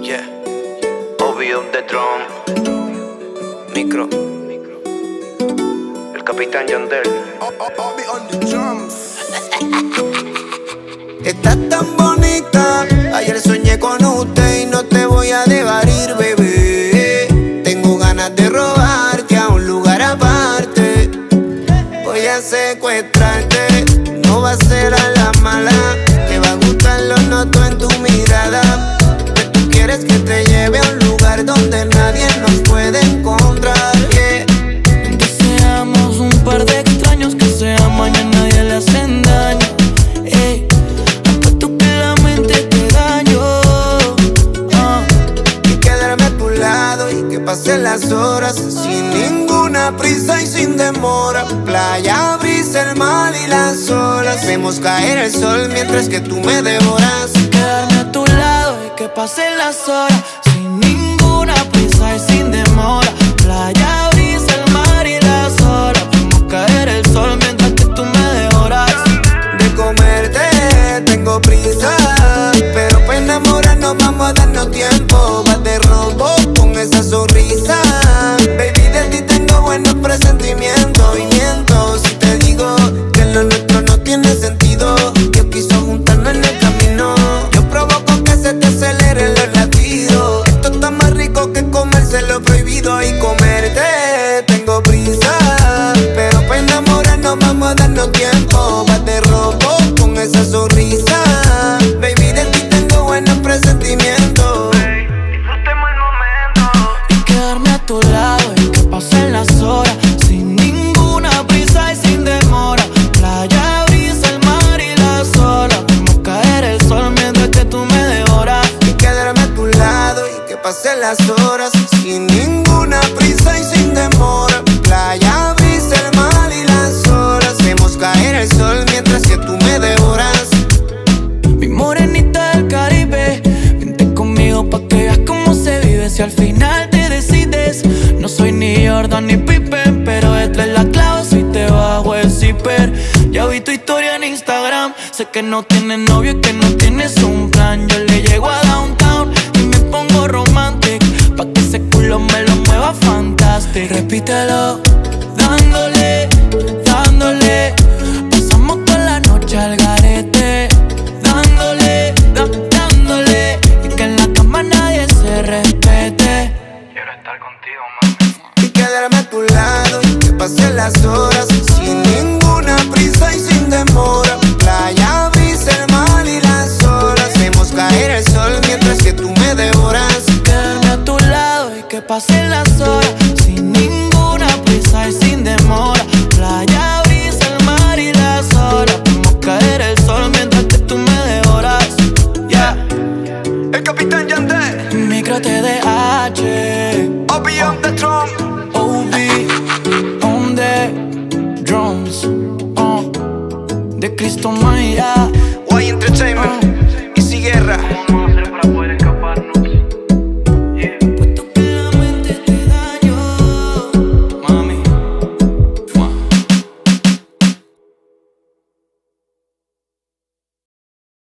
Yeah, Obi on the drum. Micro. El Capitán Yandel. Obi on the drums. Estás tan bonita, ayer soñé con usted y no te voy a dejar ir, bebé. Tengo ganas de robarte a un lugar aparte. Voy a secuestrarte, no va a ser a la mala. Te va a gustar, lo noto en tu mirada. Que tú quieres que te lleve a un lugar donde nadie nos puede encontrar, yeah. Que seamos un par de extraños que se aman y a nadie le hacen daño. Ey, apuesto que la mente te daño. Y quedarme a tu lado y que pasen las horas sin ninguna prisa y sin demora. Playa, brisa, el mar y las olas. Vemos caer el sol mientras que tú me devoras. Quedarme a tu lado y que pasen las horas sin ninguna prisa y sin demora. Playa, brisa, el mar y las olas. Vemos caer el sol mientras que tú me devoras. De comerte tengo prisa, pero para enamorarnos vamos a darnos tiempo. Vas de robo con esa sonrisa. Baby, de ti tengo buenos presentimientos. Y miento si te digo que lo nuestro no tiene sentido. Yo quiso juntarnos en el camino. Yo provoco que se te aceleren los latidos. Esto está más rico que comerse lo prohibido. Y comerte tengo prisa, pero para enamorarnos vamos a darnos tiempo. Vas de robo con esa sonrisa. Baby, de ti tengo buenos presentimientos. Disfrutemos el momento. Y quedarme a tu lado y que pasen las horas sin ninguna prisa y sin demora. Playa, brisa, el mar y las olas. Vemos caer el sol mientras que tú me devoras. Y quedarme a tu lado y que pasen las horas sin ninguna prisa y sin demora. Playa, brisa, el mar y las olas. Vemos caer el sol mientras que tú me devoras. Mi morenita del Caribe, vente conmigo pa' que veas cómo se vive. Si al final te decides, no soy ni Jordan ni Pippen, pero detrás la clave si te bajo el zipper. Ya vi tu historia en Instagram, sé que no tienes novio y que no tienes un plan. Yo le llego a Downtown y me pongo romantic, pa' que ese culo me lo mueva fantastic. Repítelo, dándole, dándole. Pasamos toda la noche al garete, dándole, dándole. Y que en la cama nadie se respete. Quiero estar contigo, mami. Y quedarme a tu lado y que pasen las horas sin ninguna prisa y sin demora. Playa, brisa, el mar y las olas. Vemos caer el sol mientras que tú me devoras. Quedarme a tu lado y que pasen las horas sin ninguna prisa y sin demora. Playa, brisa, el mar y las olas. Vemos caer el sol mientras que tú me devoras. Yeah. El Capitán Yandel. Micro TDH, Obi on the drum. Obi on the drums. De Cristo Maya. Why Entertainment.